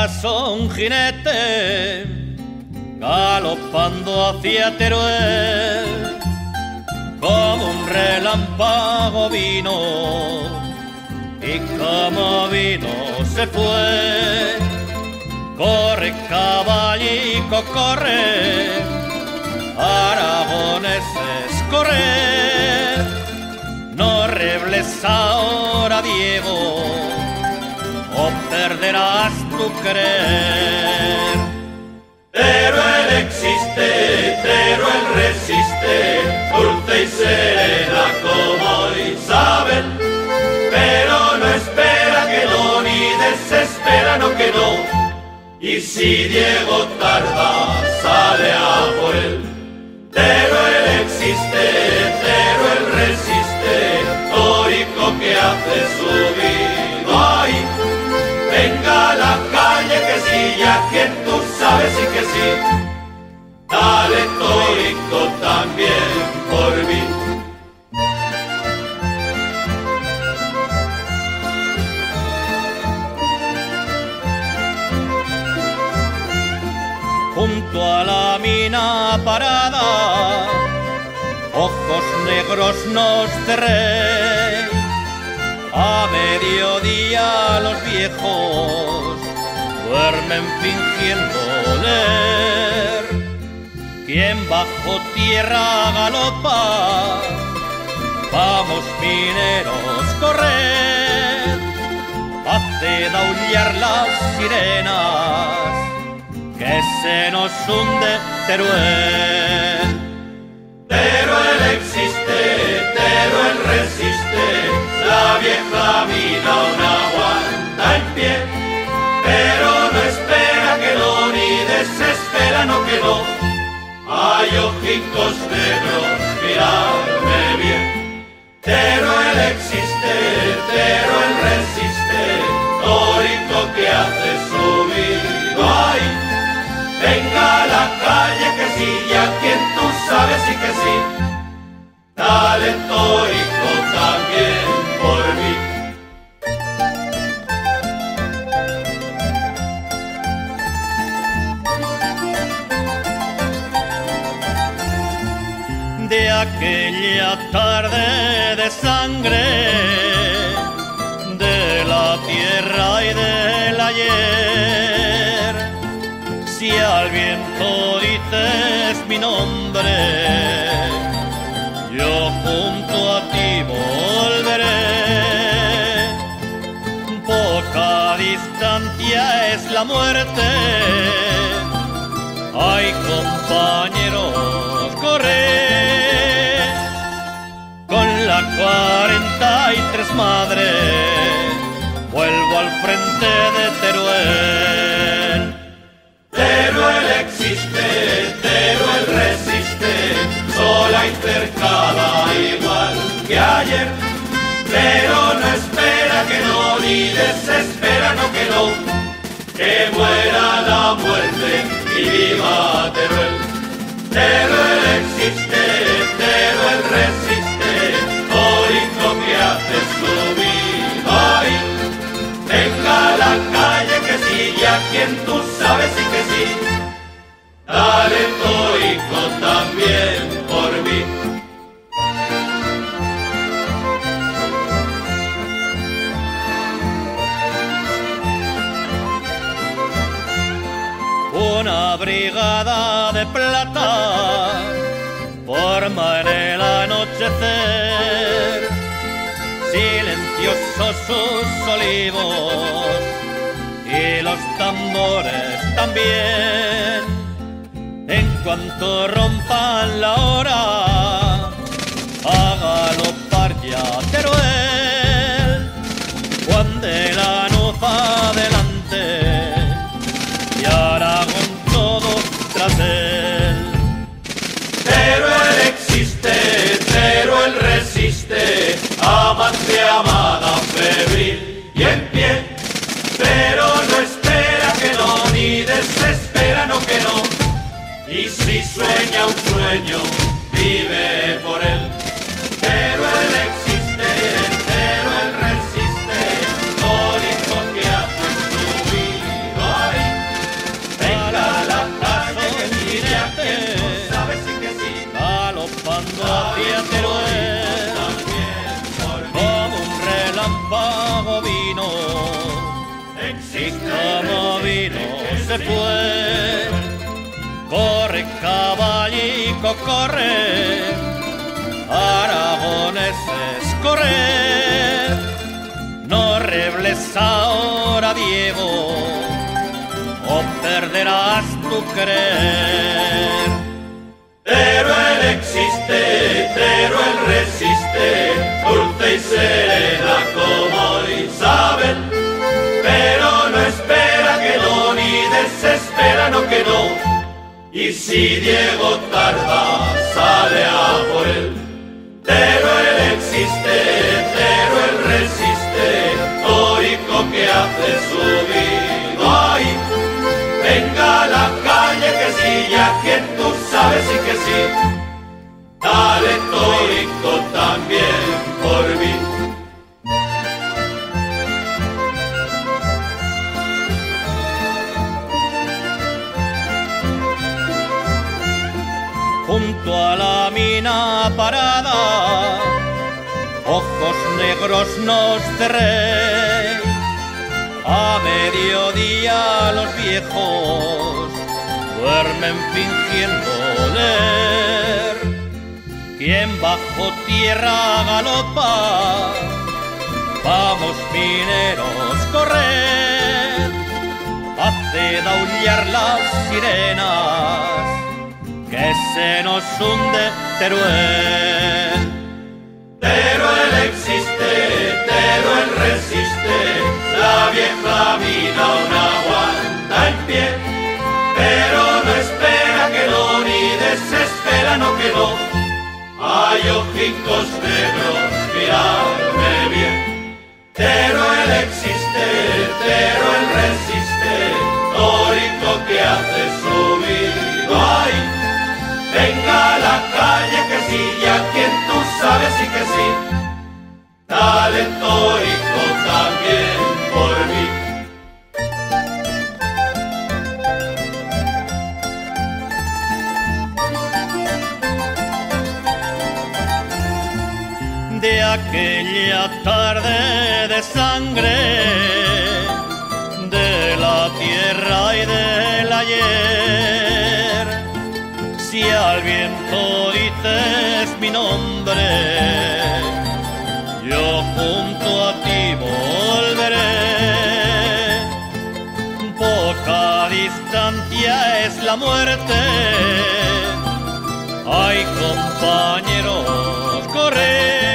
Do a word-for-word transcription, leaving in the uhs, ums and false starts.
pasó un jinete galopando hacia Teruel, como un relámpago vino y como vino se fue. Corre, caballico, corre, aragoneses, corre, no rebles ahora, Diego, o perderás tu querer. Teruel existe, Teruel resiste, dulce y serena como Isabel, pero no espera que no, ni desespera no que no, y si Diego tarda, sale a por él. Teruel existe, Teruel resiste, tórico que hace su vida ahí. Venga a la calle que sí, ya que tú sabes y que sí. Dale tórico también por mí. Junto a la mina parada, ojos negros nos cerréis. A mediodía los viejos duermen fingiendo leer. Quien bajo tierra galopa, vamos mineros, corred. Haced aullar las sirenas, que se nos hunde Teruel. Teruel existe, Teruel resiste, la vieja mina aún aguanta en pie, pero no espera que no, ni desespera no que no. Hay ojicos negros, miradme bien. Teruel existe, Teruel resiste, tórico que hace su vida ahí. Venga a la calle que sí, ya quien tú sabes y que sí. Dale tórico también por mí. De aquella tarde de sangre, de la tierra y del ayer, si al viento dices mi nombre, yo junto a ti volveré. Poca distancia es la muerte, ay compañeros, corre. Con la cuarenta y tres madre, vuelvo al frente de Teruel. Teruel existe, Teruel resiste, sola y cercada igual que ayer, pero no espera que no, ni desespera no que no, que muera la muerte y viva Teruel. Teruel existe, Teruel resiste, tórico que hace su vida ahí. Venga a la calle que sí, ya quien tú sabes y que sí. Dale tórico también por mí. Una brigada de plata forma en el anochecer silenciosos sus olivos y los tambores también. En cuanto rompan la hora, a galopar ya Teruel, Juan de la Nuz adelante y Aragón todo tras él. Teruel existe, Teruel resiste, amante, amada, febril y en pie, pero no espera que no, ni desespera no que no, y si sueña un sueño, vive por él. Teruel existe, Teruel resiste, tórico que hace su vida. camino se fue. Corre, caballico, corre, aragoneses, corre. No rebles ahora, Diego, o perderás tu querer. Teruel existe, Teruel resiste, dulce y serena como Isabel, pero no espera que no, ni desespera, no que no. Y si Diego tarda, sale a por él. Teruel existe, Teruel resiste, tórico que hace subido ahí. Venga a la calle que sí, ya que tú sabes y que sí. Dale tórico también por mí. Junto a la mina parada, ojos negros nos cerréis. A mediodía los viejos duermen fingiendo leer. Quien bajo tierra galopa, vamos mineros, corred. Haced aullar las sirenas, que se nos hunde Teruel. Teruel existe, Teruel resiste, la vieja mina aún aguanta en pie, pero no espera que no, ni desespera, no que no. Hay ojicos negros, miradme bien. Teruel existe, Teruel resiste, tórico que hace subido ahí. Venga a la calle que sí, ya quien tú sabes y que sí. Dale tórico también por mí. De aquella tarde de sangre, de la tierra y del ayer, si al viento dices mi nombre, yo junto a ti volveré. Poca distancia es la muerte, ay compañeros, corred.